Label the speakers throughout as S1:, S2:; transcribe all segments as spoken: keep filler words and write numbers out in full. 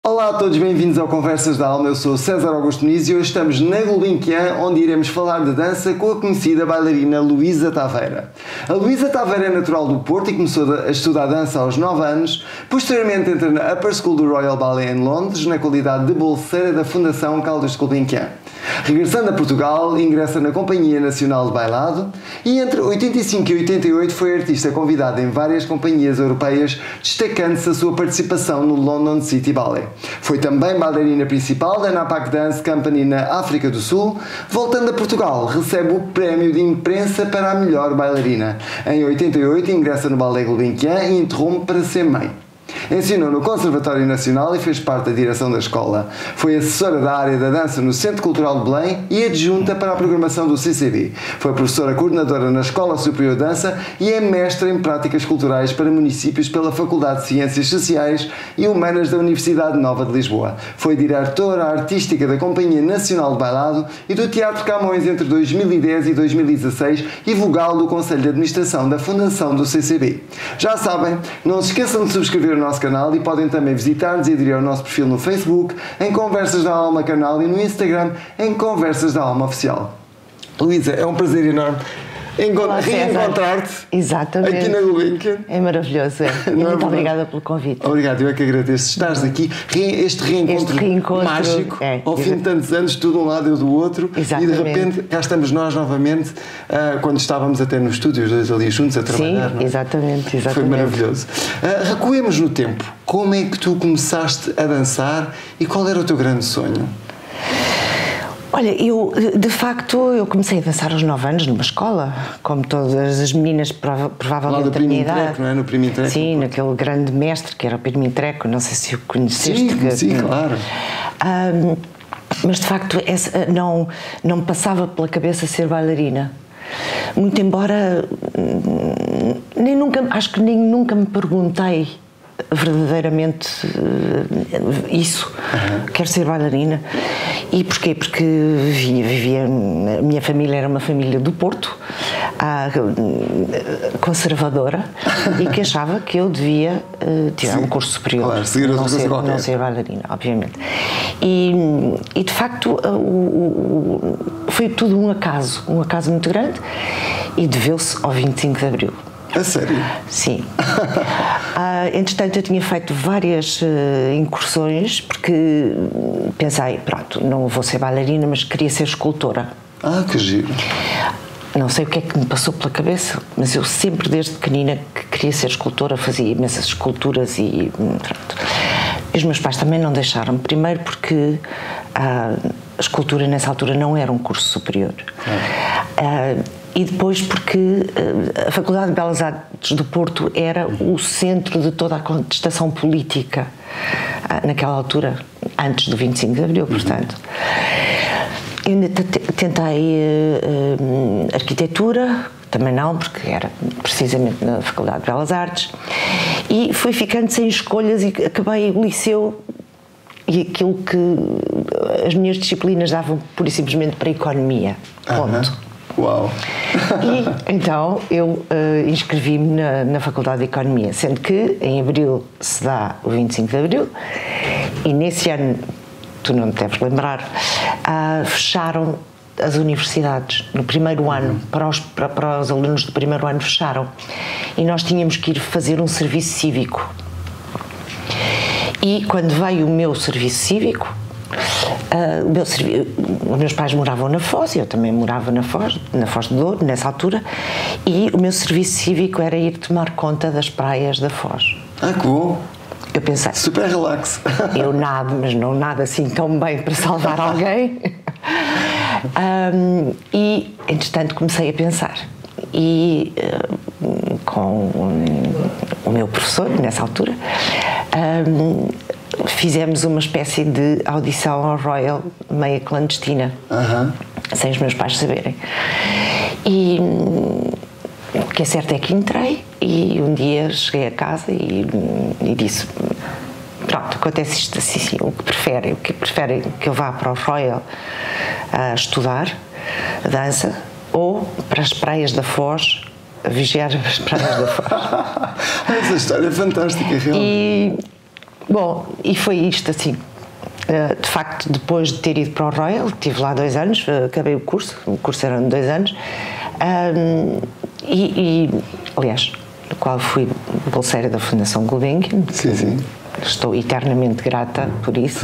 S1: Olá a todos, bem-vindos ao Conversas da Alma. Eu sou César Augusto Muniz e hoje estamos na Gulbenkian, onde iremos falar de dança com a conhecida bailarina Luísa Taveira. A Luísa Taveira é natural do Porto e começou a estudar dança aos nove anos. Posteriormente entra na Upper School do Royal Ballet em Londres, na qualidade de bolseira da Fundação Caldas de Gulbenkian. Regressando a Portugal, ingressa na Companhia Nacional de Bailado e entre oitenta e cinco e oitenta e oito foi artista convidada em várias companhias europeias, destacando-se a sua participação no London City Ballet. Foi também bailarina principal da Napak Dance Company na África do Sul. Voltando a Portugal, recebe o prémio de imprensa para a melhor bailarina. Em oitenta e oito ingressa no Ballet Gulbenkian e interrompe para ser mãe. Ensinou no Conservatório Nacional e fez parte da direção da escola. Foi assessora da área da dança no Centro Cultural de Belém e adjunta para a programação do C C B. Foi professora coordenadora na Escola Superior de Dança e é mestra em práticas culturais para municípios pela Faculdade de Ciências Sociais e Humanas da Universidade Nova de Lisboa. Foi diretora artística da Companhia Nacional de Bailado e do Teatro Camões entre dois mil e dez e dois mil e dezasseis e vogal do Conselho de Administração da Fundação do C C B. Já sabem, não se esqueçam de subscrever o nosso canal e podem também visitar-nos e aderir ao nosso perfil no Facebook, em Conversas da Alma Canal, e no Instagram, em Conversas da Alma Oficial. Luísa, é um prazer enorme reencontrar-te aqui na Gulbenkian.
S2: É maravilhoso, é. E muito é obrigada pelo convite.
S1: Obrigado, eu é que agradeço. Estás aqui, este reencontro, este reencontro mágico, é, ao fim de tantos anos, tu de um lado e eu do outro, exatamente. E de repente cá estamos nós novamente, uh, quando estávamos até no estúdio, os dois ali juntos a trabalhar.
S2: Sim, não é? exatamente, exatamente.
S1: Foi maravilhoso. Uh, recuemos no tempo. Como é que tu começaste a dançar e qual era o teu grande sonho?
S2: Olha, eu, de facto, eu comecei a dançar aos nove anos numa escola, como todas as meninas, prova, provavelmente
S1: lá da minha idade. Não é? No Primo Treco?
S2: Sim, naquele grande mestre que era o Primo Treco, não sei se o conheceste.
S1: Sim,
S2: que,
S1: sim, claro.
S2: Um, mas, de facto, essa, não, não me passava pela cabeça ser bailarina. Muito embora, nem nunca, acho que nem nunca me perguntei verdadeiramente isso, uhum. Quero ser bailarina. E porquê? Porque vivia, vivia, a minha família era uma família do Porto, conservadora, e que achava que eu devia uh, tirar Sim, um curso superior,
S1: claro, seguir
S2: não, ser, não ser bailarina, obviamente. E, e de facto uh, uh, uh, foi tudo um acaso, um acaso muito grande, e deveu-se ao vinte e cinco de Abril.
S1: A sério?
S2: Sim. uh, entretanto, eu tinha feito várias uh, incursões, porque pensei, pronto, não vou ser bailarina, mas queria ser escultora.
S1: Ah, que giro.
S2: Não sei o que é que me passou pela cabeça, mas eu sempre, desde pequenina, que queria ser escultora, fazia imensas esculturas e pronto. E os meus pais também não deixaram, primeiro porque uh, a escultura nessa altura não era um curso superior. Ah. Uh, E depois porque a Faculdade de Belas Artes do Porto era o centro de toda a contestação política naquela altura, antes do vinte e cinco de Abril, portanto. Eu ainda tentei uh, arquitetura, também não, porque era precisamente na Faculdade de Belas Artes, e fui ficando sem escolhas e acabei o liceu e aquilo que as minhas disciplinas davam pura e simplesmente para a economia, ponto.
S1: Uh-huh. Uau!
S2: E então eu uh, inscrevi-me na, na Faculdade de Economia, sendo que em Abril se dá o vinte e cinco de Abril e nesse ano, tu não te deves lembrar, uh, fecharam as universidades no primeiro ano, uhum. para, os, para, para os alunos do primeiro ano fecharam e nós tínhamos que ir fazer um serviço cívico. E quando veio o meu serviço cívico, Uh, o meu, os meus pais moravam na Foz, eu também morava na Foz, na Foz de Douro, nessa altura, e o meu serviço cívico era ir tomar conta das praias da Foz.
S1: Ah, que bom!
S2: Eu pensei...
S1: Super relax! Eu
S2: nado, mas não nado assim tão bem para salvar alguém. um, e, entretanto, comecei a pensar. E uh, com o meu professor, nessa altura, um, fizemos uma espécie de audição ao Royal, meia clandestina, uh-huh. sem os meus pais saberem. E o que é certo é que entrei e um dia cheguei a casa e, e disse, pronto, acontece isto assim, assim, o que preferem, o que preferem que eu vá para o Royal a estudar a dança ou para as praias da Foz a vigiar as praias da Foz.
S1: Essa história é fantástica, realmente.
S2: E Bom, e foi isto assim. De facto, depois de ter ido para o Royal, estive lá dois anos, acabei o curso, o curso era de dois anos, um, e, e, aliás, no qual fui bolseira da Fundação Gulbenkian.
S1: Sim, sim.
S2: Estou eternamente grata por isso.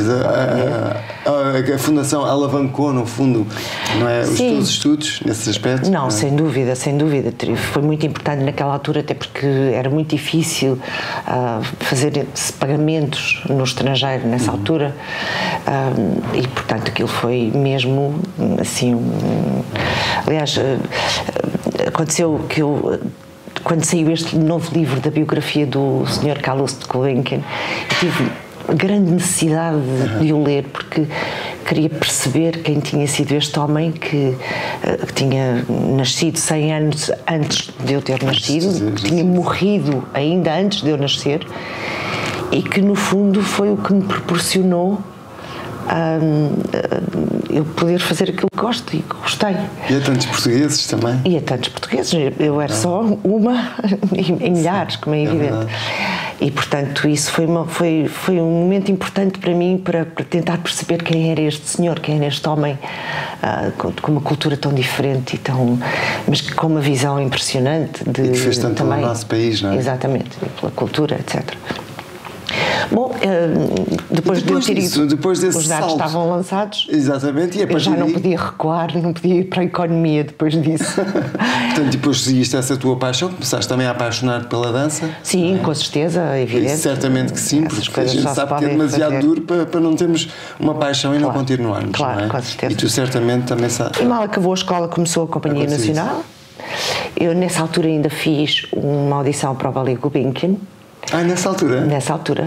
S1: A, a, a Fundação alavancou, no fundo, não é, os teus estudos nesse aspecto?
S2: Não, não, sem dúvida, sem dúvida. Foi muito importante naquela altura, até porque era muito difícil uh, fazer pagamentos no estrangeiro nessa uhum. altura. Uh, e, portanto, aquilo foi mesmo assim. Um, aliás, uh, aconteceu que eu. Quando saiu este novo livro da biografia do senhor Carlos de Gulbenkian, eu tive grande necessidade de, de o ler, porque queria perceber quem tinha sido este homem que, que tinha nascido cem anos antes de eu ter nascido, que tinha morrido ainda antes de eu nascer, e que no fundo foi o que me proporcionou Um, eu poder fazer aquilo que gosto e que gostei.
S1: E a tantos portugueses também?
S2: E a tantos portugueses, eu era ah. só uma em milhares, como é evidente. É e portanto isso foi, uma, foi, foi um momento importante para mim, para, para tentar perceber quem era este senhor, quem era este homem, uh, com, com uma cultura tão diferente e tão, mas com uma visão impressionante de,
S1: e que fez tanto
S2: também,
S1: no nosso país, não é?
S2: Exatamente, pela cultura, etcétera. Bom, depois, depois de eu ter
S1: disso,
S2: ido,
S1: depois desse
S2: os dados
S1: salto,
S2: estavam lançados.
S1: Exatamente, e a
S2: eu já não
S1: daí...
S2: podia recuar, não podia ir para a economia depois disso.
S1: Portanto, depois seguiste essa tua paixão, começaste também a apaixonar pela dança?
S2: Sim, é? Com certeza, é evidente.
S1: E certamente que sim, porque a gente sabe que é demasiado fazer. duro para, para não termos uma paixão e claro, não continuarmos.
S2: Claro,
S1: não é?
S2: Com certeza.
S1: E tu certamente também sabes.
S2: E mal acabou a escola, começou a Companhia Nacional. Isso. Eu nessa altura ainda fiz uma audição para o Ballet Gulbenkian.
S1: Ah, nessa altura?
S2: Nessa altura.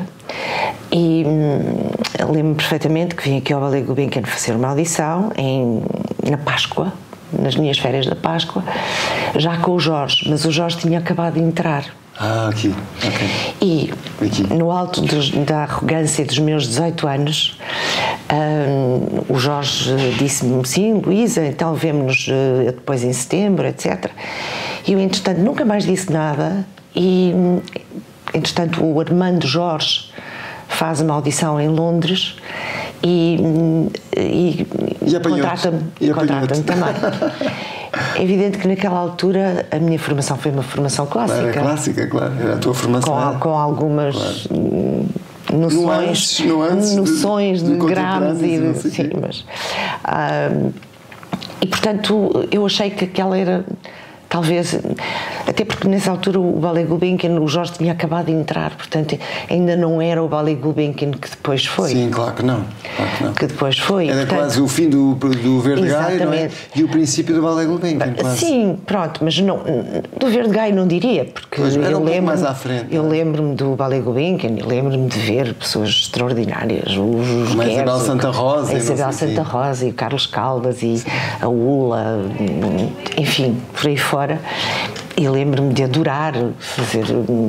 S2: E hum, lembro-me perfeitamente que vim aqui ao Ballet Gulbenkian fazer uma audição em, na Páscoa, nas minhas férias da Páscoa, já com o Jorge, mas o Jorge tinha acabado de entrar.
S1: Ah, aqui, ok.
S2: E
S1: aqui.
S2: No alto dos, da arrogância dos meus dezoito anos, hum, o Jorge disse-me, sim, Luísa, então vemo-nos uh, depois em setembro, etcétera. E eu, entretanto, nunca mais disse nada e... Entretanto, o Armando Jorge faz uma audição em Londres e, e,
S1: e
S2: contrata-me contrata também. É evidente que naquela altura a minha formação foi uma formação clássica.
S1: Era clássica, claro, era a tua formação.
S2: Com, com algumas claro. noções,
S1: nuances,
S2: noções de, de, de graves e de,
S1: sim,
S2: sim, mas, uh, e portanto eu achei que aquela era... Talvez, até porque nessa altura o Ballet Gulbenkian, o Jorge tinha acabado de entrar, portanto ainda não era o Ballet Gulbenkian que depois foi.
S1: Sim, claro que não. Claro que, não.
S2: que depois foi.
S1: Era portanto, quase o fim do, do Verde Gai, não é? E o princípio do Ballet Gulbenkian, quase.
S2: Sim, pronto, mas não, do Verde Gai não diria, porque
S1: pois, era
S2: eu
S1: um
S2: lembro
S1: mais à frente.
S2: Eu lembro-me do Ballet Gulbenkian, eu lembro-me de ver pessoas extraordinárias, os
S1: Como a Isabel Santa Rosa,
S2: a Isabel Santa Rosa e o Carlos Caldas e sim. a Ula, enfim, por aí fora. E lembro-me de adorar fazer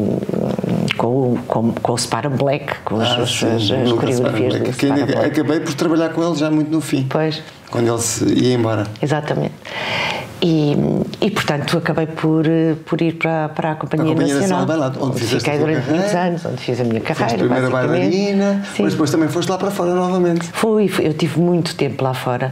S2: com, com, com o Spara Black, com as, ah, as, as, as coreografias do Spara Black.
S1: Acabei por trabalhar com ele já muito no fim,
S2: pois.
S1: Quando ele se ia embora.
S2: Exatamente. E, e portanto acabei por, por ir para, para a Companhia, a Companhia Nacional,
S1: Nacional lá, onde
S2: fiquei durante muitos anos, onde fiz a minha carreira.
S1: Foste primeira bailarina, mas depois também foste lá para fora novamente.
S2: Fui, fui eu tive muito tempo lá fora,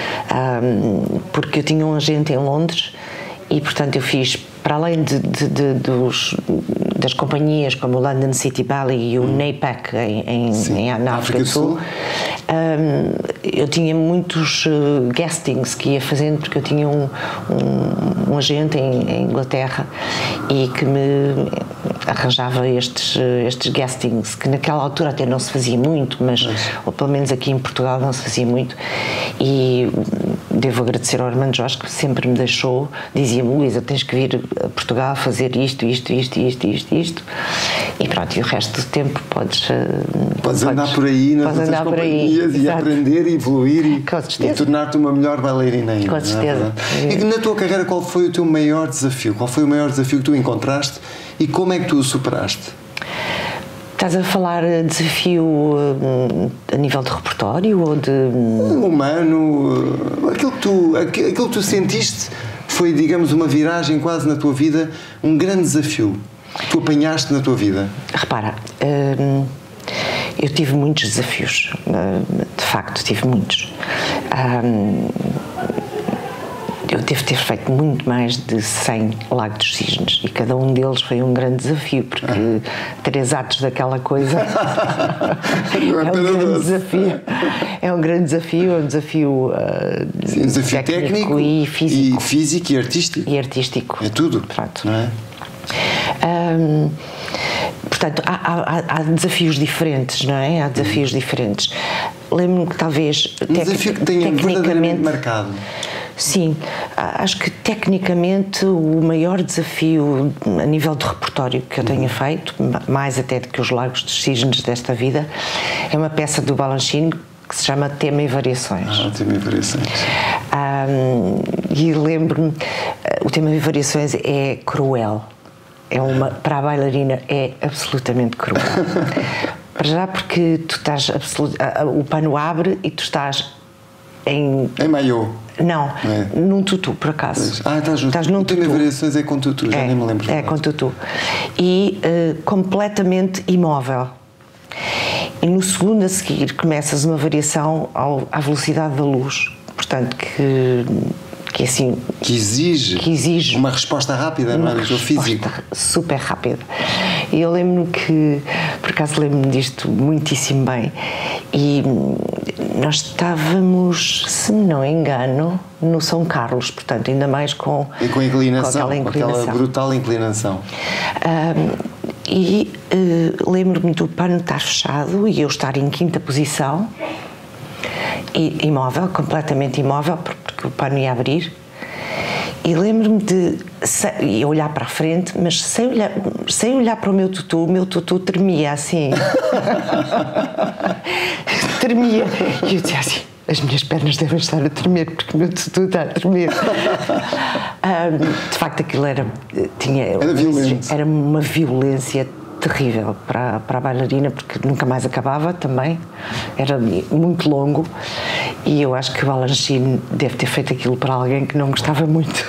S2: um, porque eu tinha um agente em Londres e portanto eu fiz, para além de, de, de, dos, das companhias como o London City Ballet e o hum. NAPAC em, em, em, na África do Sul, um, eu tinha muitos uh, guestings que ia fazendo, porque eu tinha um, um, um agente em, em Inglaterra e que me arranjava estes, estes guestings, que naquela altura até não se fazia muito, mas, mas ou pelo menos aqui em Portugal não se fazia muito, e devo agradecer ao Armando Jorge que sempre me deixou, dizia-me, Luísa, tens que vir a Portugal fazer isto, isto, isto, isto, isto, isto, e pronto, e o resto do tempo podes...
S1: Podes, podes andar por aí nas outras companhias e aprender e evoluir e, e tornar-te uma melhor bailarina ainda.
S2: Com certeza.
S1: É e na tua carreira, qual foi o teu maior desafio? Qual foi o maior desafio que tu encontraste e como é que tu o superaste?
S2: Estás a falar desafio a nível de repertório ou de...
S1: humano, aquilo que tu, aquilo que tu sentiste foi, digamos, uma viragem quase na tua vida, um grande desafio que tu apanhaste na tua vida.
S2: Repara, hum, eu tive muitos desafios, de facto, tive muitos. Eu devo ter feito muito mais de cem Lago dos Cisnes e cada um deles foi um grande desafio, porque ah. três atos daquela coisa é um grande desafio. É um grande desafio, é um desafio, uh,
S1: Sim, um desafio técnico, técnico e físico. E físico e artístico.
S2: E artístico.
S1: É tudo.
S2: Pronto.
S1: Não é?
S2: Um, portanto, há, há, há desafios diferentes, não é? Há desafios hum. diferentes. Lembro-me que talvez
S1: um desafio que tenha verdadeiramente marcado.
S2: Sim, acho que tecnicamente o maior desafio a nível de repertório que eu tenha feito, mais até do que os Lagos dos Cisnes desta vida, é uma peça do Balanchine que se chama Tema e Variações.
S1: Ah, Tema e Variações.
S2: Um, e lembro-me, o Tema e Variações é cruel. É uma, para a bailarina é absolutamente cruel. Para já porque tu estás absolut, o pano abre e tu estás em...
S1: Em maiô.
S2: Não, é. Num tutu, por acaso.
S1: Ah, estás, estás num tutu. O Tema e Variações é com tutu, já
S2: é,
S1: nem me lembro.
S2: É com tutu. E uh, completamente imóvel. E no segundo a seguir começas uma variação ao, à velocidade da luz. Portanto, que... que assim
S1: que exige,
S2: que exige
S1: uma resposta rápida, não é? Do físico.
S2: Super rápida. E eu lembro-me que, por acaso lembro-me disto muitíssimo bem, e nós estávamos, se me não engano, no São Carlos, portanto, ainda mais com,
S1: e com, a inclinação,
S2: com aquela inclinação.
S1: Com aquela brutal inclinação.
S2: Um, e uh, lembro-me do pano estar fechado e eu estar em quinta posição, e, imóvel, completamente imóvel, porque o pano ia abrir, e lembro-me de se, olhar para a frente, mas sem olhar, sem olhar para o meu tutu, o meu tutu tremia assim. Tremia. E eu dizia assim, as minhas pernas devem estar a tremer, porque o meu tutu está a tremer. um, de facto, aquilo era, tinha,
S1: era, violento.
S2: Era uma violência terrível para, para a bailarina, porque nunca mais acabava também, era muito longo, e eu acho que o Balanchine deve ter feito aquilo para alguém que não gostava muito.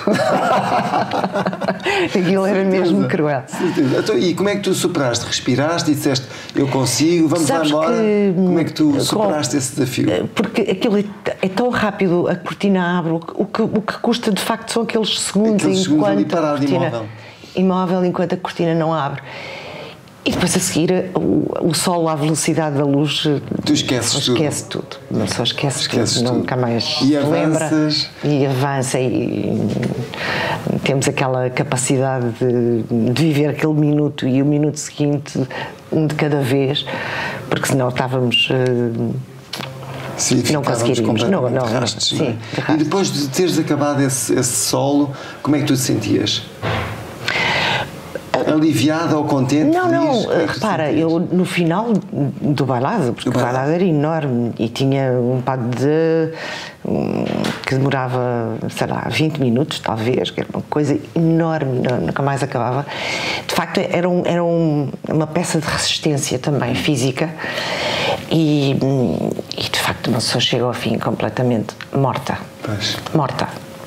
S2: Aquilo era mesmo cruel.
S1: Então, e como é que tu superaste? Respiraste e disseste, eu consigo, vamos lá embora? Que, como é que tu superaste com, esse desafio?
S2: Porque aquilo é, é tão rápido, a cortina abre, o que, o que custa de facto são aqueles segundos,
S1: aqueles
S2: enquanto
S1: segundos ali parado,
S2: a cortina,
S1: imóvel.
S2: imóvel enquanto a cortina não abre. E depois a seguir o, o solo à velocidade da luz,
S1: tu esqueces tudo.
S2: Esquece tudo. Não só esquece
S1: esqueces
S2: tudo,
S1: tudo.
S2: Nunca mais
S1: e
S2: lembra.
S1: Avanças.
S2: E avança e temos aquela capacidade de, de viver aquele minuto e o minuto seguinte, um de cada vez, porque senão estávamos... Uh,
S1: Sim,
S2: não conseguiríamos. Não, não,
S1: rastos,
S2: sim,
S1: não é? E depois de teres acabado esse, esse solo, como é que tu te sentias? Aliviada ou contente?
S2: Não,
S1: feliz,
S2: não, repara, eu no final do bailado, porque o bailado era enorme e tinha um pado de um, que demorava, sei lá, vinte minutos talvez, que era uma coisa enorme, não, nunca mais acabava. De facto era, um, era um, uma peça de resistência também física e, e de facto uma pessoa chega ao fim completamente morta.
S1: Pois.
S2: Morta.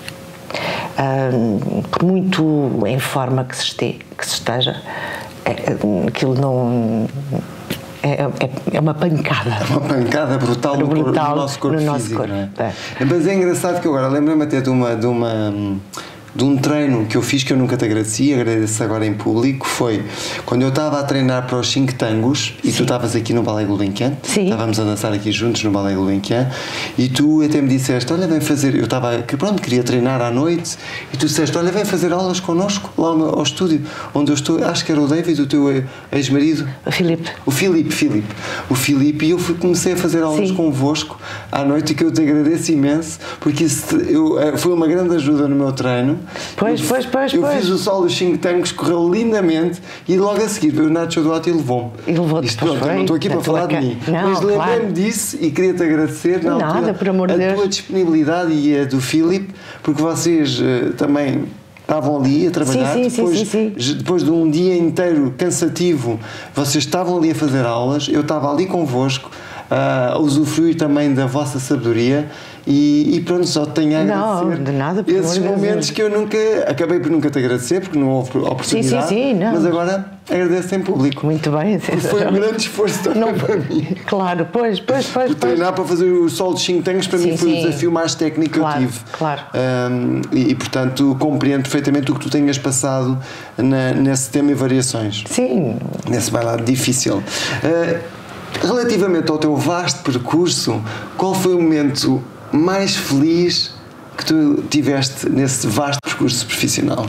S2: Um, por muito em forma que se, este, que se esteja, é, aquilo não é, é, é uma pancada.
S1: É uma pancada brutal, no,
S2: brutal
S1: no nosso corpo
S2: no nosso
S1: físico,
S2: corpo,
S1: não é?
S2: É.
S1: Mas é engraçado que eu agora lembro-me até de uma, de uma de um treino que eu fiz que eu nunca te agradeci, agradeço agora em público, foi quando eu estava a treinar para os cinco tangos e Sim. tu estavas aqui no Ballet Gulbenkian, estávamos a dançar aqui juntos no Ballet Gulbenkian e tu até me disseste, olha, vem fazer, eu estava, que pronto, queria treinar à noite e tu disseste, olha, vem fazer aulas connosco lá ao, ao estúdio, onde eu estou, acho que era o David, o teu ex-marido.
S2: O Filipe.
S1: O Filipe, Filipe. O Filipe, e eu fui, comecei a fazer aulas Sim. convosco à noite e que eu te agradeço imenso, porque isso eu, foi uma grande ajuda no meu treino.
S2: Pois,
S1: eu,
S2: pois, pois,
S1: eu
S2: pois.
S1: fiz o solo dos cinco tangos, correu lindamente e logo a seguir veio o Nacho Duarte e levou-me.
S2: E levou-te.
S1: Isto, pronto, não estou aqui para falar de mim. Não, mas lembrei-me claro. disso e queria-te agradecer na
S2: Nada,
S1: altura,
S2: por amor de Deus.
S1: a tua disponibilidade e a do Filipe, porque vocês uh, também estavam ali a trabalhar,
S2: sim, sim,
S1: depois,
S2: sim, sim, sim.
S1: depois de um dia inteiro cansativo, vocês estavam ali a fazer aulas, eu estava ali convosco, a usufruir também da vossa sabedoria e, e pronto, só tenho a agradecer.
S2: Não, de nada, por
S1: esses
S2: amor de
S1: momentos
S2: Deus.
S1: que eu nunca, acabei por nunca te agradecer porque não houve oportunidade,
S2: sim, sim, não.
S1: mas agora agradeço em público.
S2: Muito bem.
S1: Foi um grande esforço também
S2: Não,
S1: para mim.
S2: claro, pois, pois, pois.
S1: Por treinar para fazer o solo dos cinco tangos para
S2: Sim,
S1: mim foi
S2: sim.
S1: o desafio mais técnico
S2: Claro,
S1: que eu tive.
S2: claro.
S1: Um, e, e, portanto, compreendo perfeitamente o que tu tenhas passado na, nesse tema e variações.
S2: Sim.
S1: Nesse bailado difícil. Uh, relativamente ao teu vasto percurso, qual foi o momento mais feliz que tu tiveste nesse vasto percurso profissional?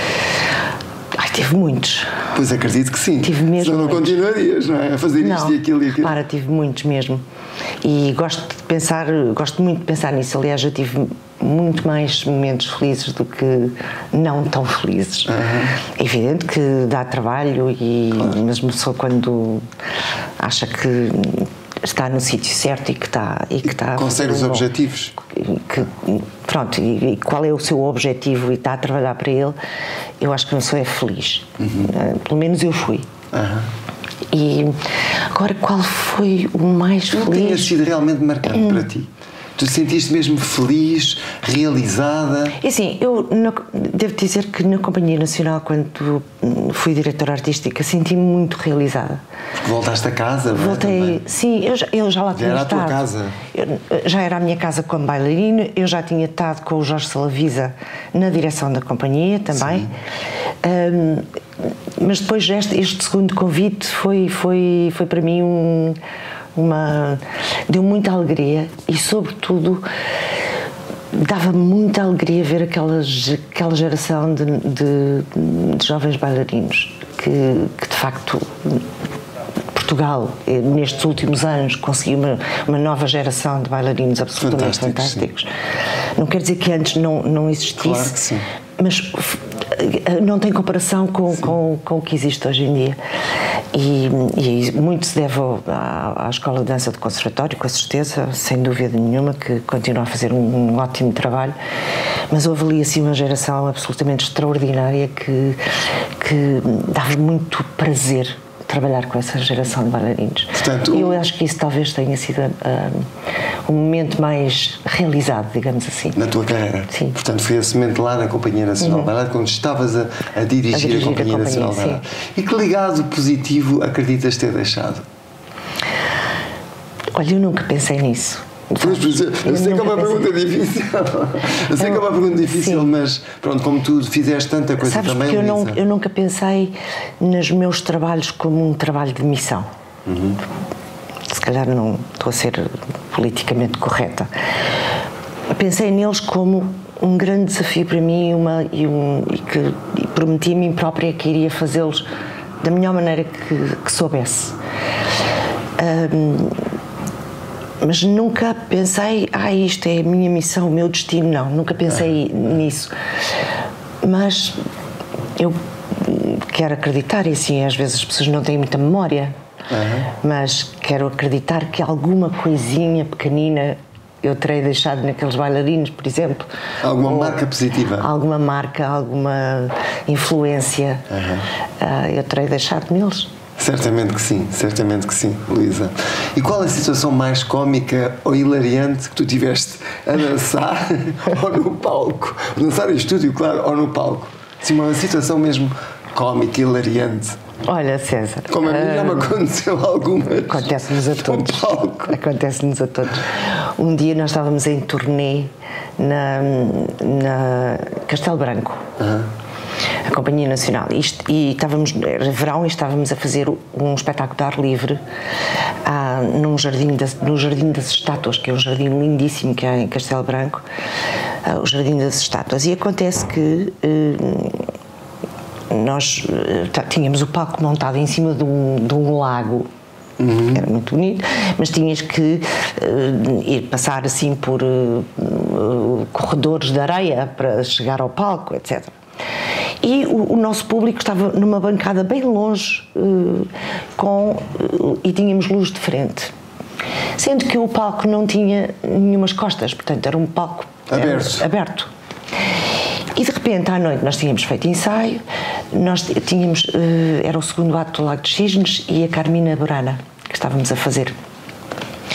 S2: Ai, tive muitos.
S1: Pois acredito que sim.
S2: Tive mesmo
S1: Senão não
S2: muitos.
S1: continuarias, não é? A fazer
S2: Não,
S1: isto e aquilo e aquilo.
S2: para, tive muitos mesmo. E gosto de pensar, gosto muito de pensar nisso. Aliás, eu tive muito mais momentos felizes do que não tão felizes. Uhum. É evidente que dá trabalho, e, claro. Mas uma pessoa quando acha que está no sítio certo e que está... E que está
S1: consegue os objetivos.
S2: Que, pronto, e, e qual é o seu objetivo e está a trabalhar para ele, eu acho que uma pessoa é feliz. Uhum. Pelo menos eu fui. Uhum. E agora, qual foi o mais
S1: não
S2: feliz?
S1: Não tinha sido realmente marcante hum. para ti? Tu sentiste mesmo feliz, realizada?
S2: É assim, eu na, devo dizer que na Companhia Nacional, quando fui diretora artística, senti-me muito realizada.
S1: Porque voltaste a casa, não é?
S2: Voltei,
S1: também.
S2: Sim, eu já, eu já lá
S1: já
S2: tinha
S1: era
S2: estado.
S1: a tua casa?
S2: Eu, já era a minha casa como bailarina, eu já tinha estado com o Jorge Salavisa na direção da companhia também. Um, mas depois este, este segundo convite foi, foi, foi para mim um... Uma, deu muita alegria e, sobretudo, dava muita alegria ver aquela, aquela geração de, de, de jovens bailarinos que, que, de facto, Portugal, nestes últimos anos, conseguiu uma, uma nova geração de bailarinos absolutamente fantásticos. fantásticos. Não quer dizer que antes não, não existisse,
S1: claro que sim.
S2: Mas não tem comparação com, com, com o que existe hoje em dia. E, e muito se deve à, à Escola de Dança do Conservatório, com certeza, sem dúvida nenhuma, que continua a fazer um, um ótimo trabalho, mas houve ali assim uma geração absolutamente extraordinária que, que dava muito prazer trabalhar com essa geração de bailarinos. Portanto, eu acho que isso talvez tenha sido uh, o momento mais realizado, digamos assim.
S1: Na tua carreira?
S2: Sim.
S1: Portanto, foi esse momento lá na Companhia Nacional uhum. de Bailado, quando estavas a, a, dirigir a Dirigir a Companhia, a Companhia Nacional de Bailado. E que legado positivo acreditas ter deixado?
S2: Olha, eu nunca pensei nisso.
S1: Pois, eu, eu sei que é uma pensei. pergunta difícil. Eu sei eu, que é uma pergunta difícil, sim. Mas pronto, como tu fizeste tanta coisa
S2: Sabes,
S1: também.
S2: Eu, não, eu nunca pensei nos meus trabalhos como um trabalho de missão. Uhum. Se calhar não estou a ser politicamente correta. Pensei neles como um grande desafio para mim uma, e, um, e que e prometi a mim própria que iria fazê-los da melhor maneira que, que soubesse. Um, Mas nunca pensei, ah, isto é a minha missão, o meu destino, não, nunca pensei ah. nisso. Mas eu quero acreditar, e assim, às vezes as pessoas não têm muita memória, ah. mas quero acreditar que alguma coisinha pequenina eu terei deixado naqueles bailarinos, por exemplo.
S1: Alguma marca positiva?
S2: Alguma marca, alguma influência ah. uh, eu terei deixado neles.
S1: Certamente que sim, certamente que sim, Luísa. E qual a situação mais cómica ou hilariante que tu tiveste a dançar ou no palco? Dançar em estúdio, claro, ou no palco? Sim, uma situação mesmo cómica, hilariante.
S2: Olha, César...
S1: Como a mim já me aconteceu algumas.
S2: Acontece-nos a todos. Acontece-nos a todos. Um dia nós estávamos em turnê na, na Castelo Branco. Uhum. A Companhia Nacional, Isto, e estávamos, era verão, e estávamos a fazer um espetáculo de ar livre ah, num jardim das, no Jardim das Estátuas, que é um jardim lindíssimo que há em Castelo Branco, ah, o Jardim das Estátuas, e acontece que ah, nós ah, tínhamos o palco montado em cima de um, de um lago. Uhum. Era muito bonito, mas tinhas que uh, ir passar assim por uh, uh, corredores de areia para chegar ao palco, etcétera. E o, o nosso público estava numa bancada bem longe uh, com, uh, e tínhamos luz de frente. Sendo que o palco não tinha nenhumas costas, portanto era um palco
S1: aberto.
S2: Era, aberto. E de repente à noite nós tínhamos feito ensaio, nós tínhamos, uh, era o segundo ato do Lago de Cisnes e a Carmina Burana que estávamos a fazer.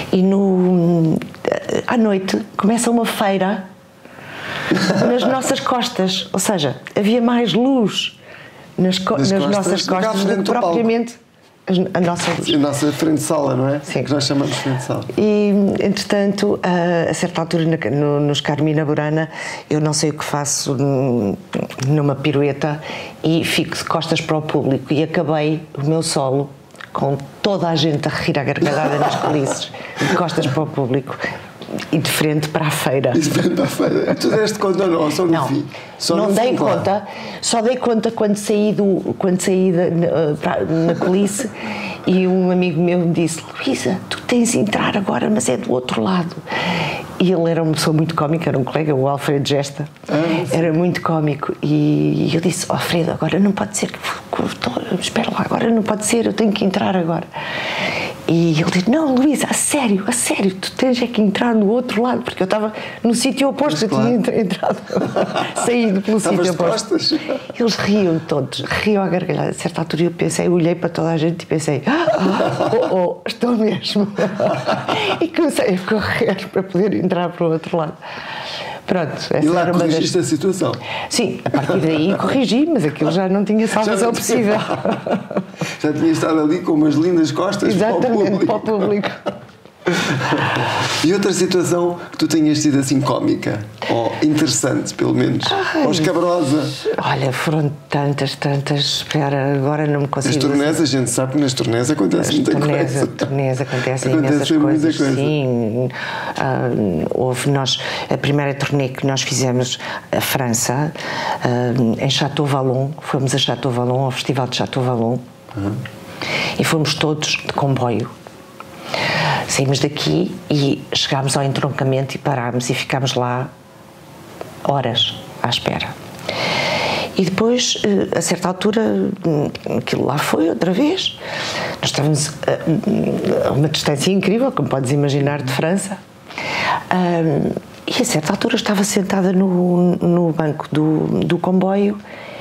S2: E no, à noite começa uma feira nas nossas costas, ou seja, havia mais luz nas, co nas, nas costas, nossas costas do que propriamente a nossa luz.
S1: A nossa frente de sala, não é?
S2: Sim.
S1: Que nós chamamos de frente de sala.
S2: E, entretanto, a, a certa altura, no, nos Carmina Burana, eu não sei o que faço numa pirueta e fico de costas para o público e acabei o meu solo com toda a gente a rir à gargalhada nas colices, de costas para o público e de frente para a feira.
S1: E de frente para a feira. Tu deste conta ou não? Só no
S2: não,
S1: fim? Só
S2: não
S1: no
S2: dei
S1: fim,
S2: conta, claro. Só dei conta quando saí, do, quando saí da, na, na colice e um amigo meu me disse: Luísa, tu tens de entrar agora, mas é do outro lado. E ele era uma pessoa muito cómica, era um colega, o Alfredo Gesta, ah, era muito cómico. E eu disse: Alfredo, agora não pode ser, espera lá, agora não pode ser, eu tenho que entrar agora. E ele disse: não, Luísa, a sério, a sério, tu tens é que entrar no outro lado, porque eu estava no sítio oposto, eu claro. tinha entrado, saído pelo sítio oposto. Eles riam todos, riam à gargalhada. A certa altura eu pensei, eu olhei para toda a gente e pensei: ah, oh, oh, estou mesmo. E comecei a correr para poder entrar para o outro lado. Pronto, essa
S1: e lá
S2: era
S1: corrigiste
S2: das...
S1: a situação?
S2: Sim, a partir daí corrigi, mas aquilo já não tinha salvação possível.
S1: Já tinha estado ali com umas lindas costas.
S2: Exatamente,
S1: para o público.
S2: Para o público.
S1: E outra situação que tu tenhas sido assim cómica, ou interessante pelo menos,
S2: Ai,
S1: ou escabrosa?
S2: Olha, foram tantas, tantas, espera, agora não me consigo...
S1: Nas turnés, a gente sabe que nas turnés acontece muita
S2: turnés,
S1: coisa.
S2: Turnés acontecem
S1: acontece
S2: imensas coisas,
S1: coisa.
S2: sim. Uh, houve nós, a primeira turnê que nós fizemos, a França, uh, em Château Vallon, fomos a Château Vallon, ao Festival de Château Vallon, uhum. e fomos todos de comboio. Saímos daqui e chegámos ao entroncamento e parámos e ficámos lá horas à espera. E depois, a certa altura, aquilo lá foi outra vez. Nós estávamos a uma distância incrível, como podes imaginar, de França. E a certa altura estava sentada no, no banco do, do comboio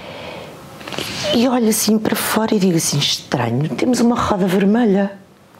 S2: e olho assim para fora e digo assim: estranho, temos uma roda vermelha.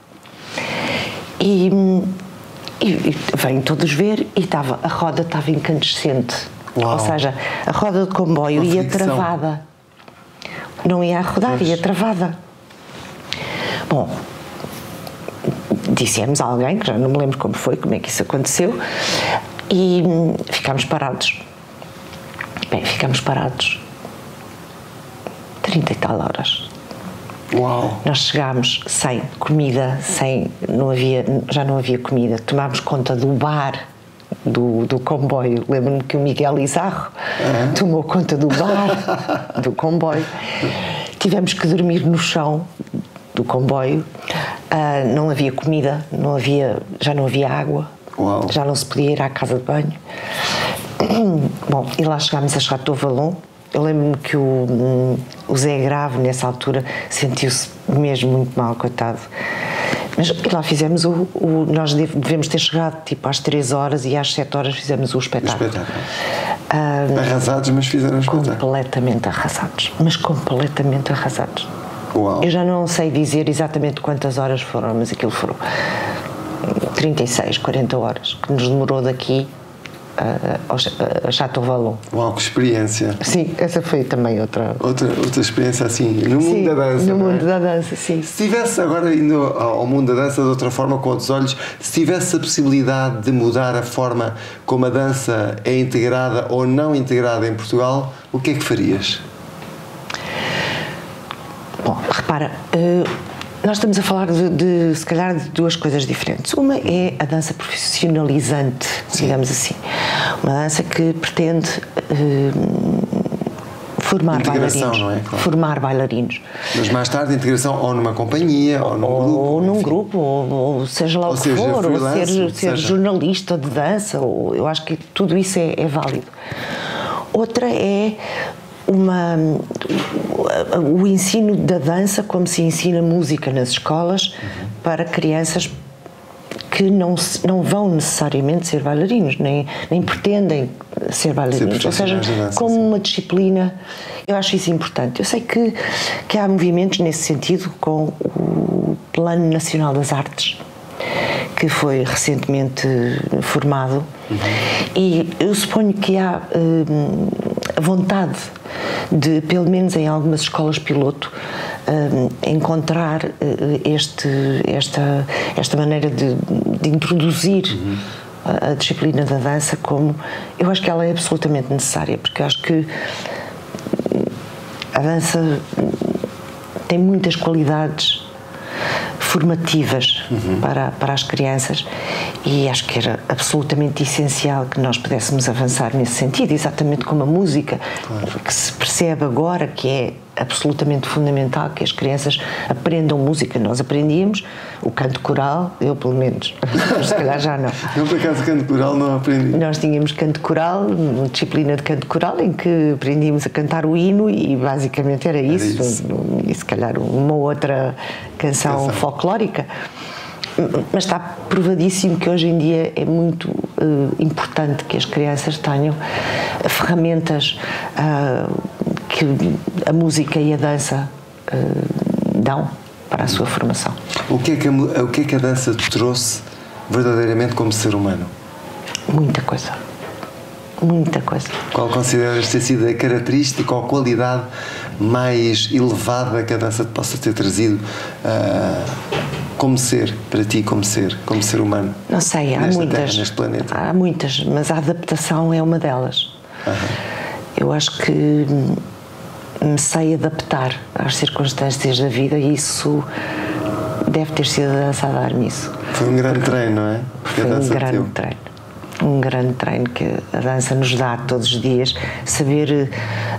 S2: E, e, e vêm todos ver e estava, a roda estava incandescente. Uau. Ou seja, a roda do comboio ia travada. Não ia a rodar, pois. Ia travada. Bom, dissemos a alguém, que já não me lembro como foi, como é que isso aconteceu, e ficámos parados. Bem, ficámos parados trinta e tal horas.
S1: Uau.
S2: Nós chegámos sem comida, sem, não havia, já não havia comida. Tomámos conta do bar do, do comboio. Lembro-me que o Miguel Izarro uhum. tomou conta do bar do comboio. Tivemos que dormir no chão do comboio. Uh, não havia comida, não havia, já não havia água.
S1: Uau. Já
S2: não se podia ir à casa de banho. Bom, e lá chegámos a Château Vallon. Eu lembro-me que o, o Zé Grave, nessa altura, sentiu-se mesmo muito mal, coitado. Mas e lá fizemos o, o... Nós devemos ter chegado tipo às três horas e às sete horas fizemos o espetáculo.
S1: O espetáculo. Um, arrasados, mas fizeram o espetáculo.
S2: Completamente arrasados. Mas completamente arrasados.
S1: Uau. Eu
S2: já não sei dizer exatamente quantas horas foram, mas aquilo foram trinta e seis, quarenta horas, que nos demorou daqui a Château Vallon.
S1: Uau, que experiência!
S2: Sim, essa foi também outra...
S1: Outra, outra experiência assim, no
S2: sim,
S1: mundo da dança.
S2: no mundo
S1: é?
S2: da dança, sim.
S1: Se tivesse agora indo ao mundo da dança de outra forma, com outros olhos, se tivesse a possibilidade de mudar a forma como a dança é integrada ou não integrada em Portugal, o que é que farias?
S2: Bom, repara, uh, nós estamos a falar de, de, se calhar, de duas coisas diferentes. Uma é a dança profissionalizante, sim. digamos assim. Uma dança que pretende uh, formar bailarinos.
S1: Não é? Claro.
S2: Formar bailarinos.
S1: Mas mais tarde, integração ou numa companhia, ou num
S2: ou,
S1: grupo.
S2: Ou num enfim. grupo, ou, ou seja lá ou o que seja, for, ou ser, ser seja. jornalista de dança. Ou, eu acho que tudo isso é, é válido. Outra é uma, o ensino da dança como se ensina música nas escolas uhum. para crianças que não, não vão necessariamente ser bailarinos, nem, nem pretendem ser bailarinos, ou seja, dança, como sim. uma disciplina. Eu acho isso importante. Eu sei que, que há movimentos nesse sentido com o Plano Nacional das Artes, que foi recentemente formado, uhum. e eu suponho que há uh, a vontade de, pelo menos em algumas escolas piloto, uh, encontrar uh, este, esta, esta maneira de, de introduzir uhum. a, a disciplina da dança, como eu acho que ela é absolutamente necessária, porque eu acho que a dança tem muitas qualidades formativas uhum. para, para as crianças, e acho que era absolutamente essencial que nós pudéssemos avançar nesse sentido, exatamente como a música, claro. Que se percebe agora que é absolutamente fundamental que as crianças aprendam música. Nós aprendíamos o canto coral, eu pelo menos, mas se calhar já não.
S1: Eu por acaso canto coral não aprendi.
S2: Nós tínhamos canto coral, uma disciplina de canto coral em que aprendíamos a cantar o hino e basicamente era isso, era isso. E se calhar uma outra canção, canção. folclórica. Mas está provadíssimo que hoje em dia é muito uh, importante que as crianças tenham ferramentas uh, que a música e a dança uh, dão para a sua formação.
S1: O que é que a, o que é que a dança te trouxe verdadeiramente como ser humano?
S2: Muita coisa. Muita coisa.
S1: Qual consideras ter sido a característica ou a qualidade mais elevada que a dança te possa ter trazido uh, como ser, para ti, como ser, como ser humano?
S2: Não sei, há
S1: nesta
S2: muitas.
S1: Terra, neste planeta?
S2: Há muitas, mas a adaptação é uma delas. Uhum. Eu acho que me sei adaptar às circunstâncias da vida e isso deve ter sido a dança a dar-me isso.
S1: Foi um grande treino, não é?
S2: Foi um grande teu. treino. Um grande treino que a dança nos dá todos os dias. Saber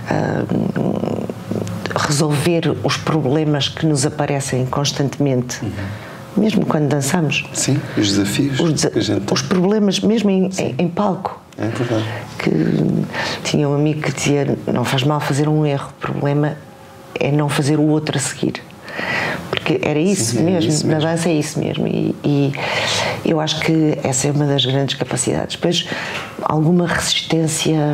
S2: uh, resolver os problemas que nos aparecem constantemente. Uhum. Mesmo quando dançamos.
S1: Sim, os desafios.
S2: Os, desa os problemas, mesmo em, em, em palco.
S1: É verdade.
S2: Que tinha um amigo que dizia: não faz mal fazer um erro, o problema é não fazer o outro a seguir. Porque era isso, Sim, mesmo, isso mesmo, na dança é isso mesmo. E, e eu acho que essa é uma das grandes capacidades. Depois, alguma resistência.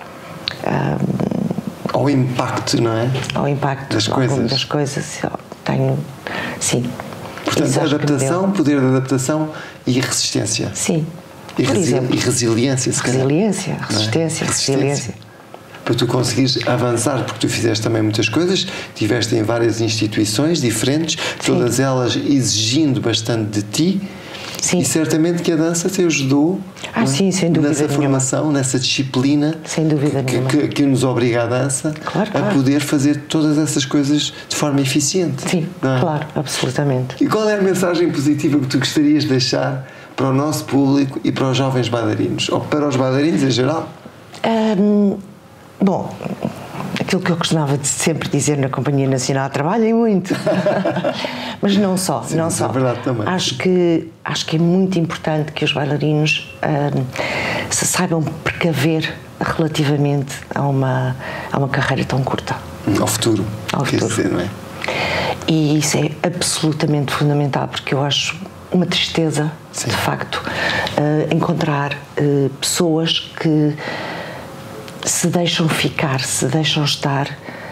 S2: Um,
S1: ao impacto, não é?
S2: Ao impacto
S1: das coisas.
S2: das coisas. Tenho, sim.
S1: Portanto, adaptação, poder de adaptação e resistência.
S2: Sim.
S1: E, resi e resiliência, se calhar.
S2: Resiliência, resistência,
S1: é?
S2: resiliência.
S1: Para tu conseguires avançar, porque tu fizeste também muitas coisas, estiveste em várias instituições diferentes, Sim. todas elas exigindo bastante de ti.
S2: Sim.
S1: E certamente que a dança te ajudou
S2: ah, sim, sem dúvida
S1: nessa
S2: nenhuma.
S1: formação, nessa disciplina
S2: sem dúvida
S1: que,
S2: nenhuma.
S1: Que, que nos obriga a dança
S2: claro,
S1: a
S2: claro.
S1: poder fazer todas essas coisas de forma eficiente.
S2: Sim,
S1: não é?
S2: claro, absolutamente.
S1: E qual é a mensagem positiva que tu gostarias de deixar para o nosso público e para os jovens bailarinos? Ou para os bailarinos em geral?
S2: Um, bom, aquilo que eu costumava de sempre dizer na Companhia Nacional: trabalhem muito. Mas não só,
S1: Sim,
S2: não só.
S1: É verdade também.
S2: Acho que, acho que é muito importante que os bailarinos um, se saibam precaver relativamente a uma, a uma carreira tão curta.
S1: Ao futuro.
S2: Ao futuro.
S1: Dizer, não é?
S2: E isso é absolutamente fundamental, porque eu acho uma tristeza, Sim. de facto, uh, encontrar uh, pessoas que se deixam ficar, se deixam estar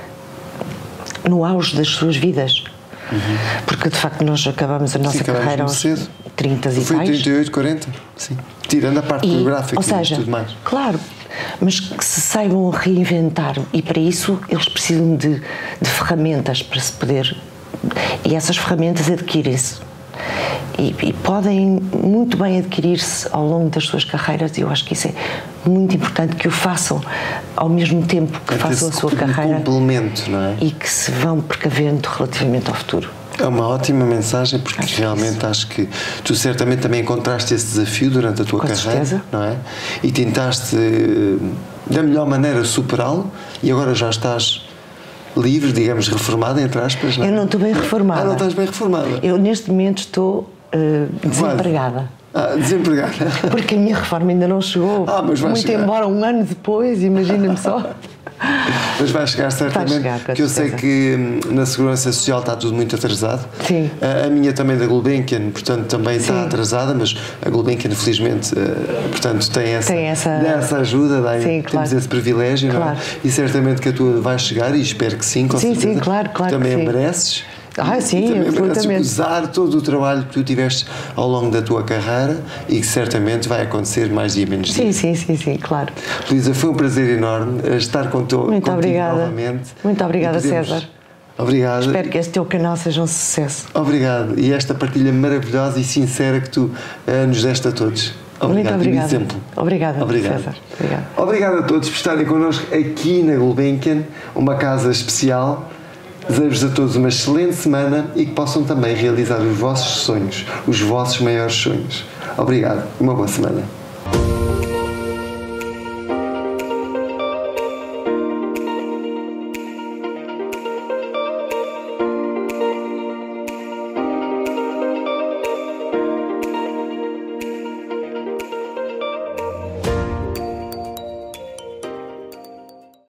S2: no auge das suas vidas. Uhum. Porque de facto nós acabamos a nossa
S1: Sim,
S2: carreira aos
S1: cedo.
S2: trinta e
S1: Foi
S2: tais.
S1: trinta e oito, quarenta, sim. Tirando a parte coreográfica
S2: ou seja,
S1: e tudo mais.
S2: Claro, mas que se saibam reinventar, e para isso eles precisam de, de ferramentas para se poder. E essas ferramentas adquirem-se. E, e podem muito bem adquirir-se ao longo das suas carreiras, e eu acho que isso é muito importante que o façam ao mesmo tempo que é façam a sua carreira.
S1: Complemento, não é?
S2: E que se vão precavendo relativamente ao futuro.
S1: É uma ótima mensagem, porque
S2: acho
S1: realmente
S2: isso.
S1: acho que tu certamente também encontraste esse desafio durante a tua
S2: Com
S1: carreira,
S2: certeza.
S1: não é? E tentaste da melhor maneira superá-lo, e agora já estás livre, digamos, reformada, entre aspas, não é?
S2: Eu não estou bem reformada.
S1: Ah, não estás bem reformada?
S2: Eu neste momento estou uh, desempregada.
S1: Ah, desempregada.
S2: Porque a minha reforma ainda não chegou.
S1: Ah, mas vai
S2: muito
S1: chegar.
S2: Embora um ano depois, imagina-me só.
S1: Mas vai chegar certamente,
S2: vai chegar,
S1: que eu sei que na Segurança Social está tudo muito atrasado.
S2: Sim.
S1: A, a minha também da Gulbenkian, portanto, também
S2: Sim.
S1: está atrasada, mas a Gulbenkian, felizmente, portanto, tem essa,
S2: tem essa...
S1: dá essa ajuda, dá,
S2: sim,
S1: temos
S2: claro.
S1: esse privilégio,
S2: claro.
S1: não é? E certamente que a tua vai chegar, e espero que sim, com
S2: sim,
S1: certeza.
S2: Sim, claro, claro.
S1: Também
S2: que
S1: a mereces.
S2: Ah, sim,
S1: e também
S2: absolutamente.
S1: gozar todo o trabalho que tu tiveste ao longo da tua carreira e que certamente vai acontecer mais dia menos dia.
S2: Sim, sim, sim, sim, claro.
S1: Luísa, foi um prazer enorme estar com tu,
S2: Muito
S1: contigo
S2: obrigada.
S1: novamente.
S2: Muito obrigada,
S1: podemos...
S2: César.
S1: Obrigado.
S2: Espero que este teu canal seja um sucesso.
S1: Obrigado. E esta partilha maravilhosa e sincera que tu uh, nos deste a todos. Obrigado.
S2: Muito obrigada.
S1: Exemplo.
S2: Obrigada,
S1: Obrigado.
S2: César. Obrigado.
S1: Obrigado a todos por estarem connosco aqui na Gulbenkian, uma casa especial. Desejo-vos a todos uma excelente semana e que possam também realizar os vossos sonhos, os vossos maiores sonhos. Obrigado. Uma boa semana.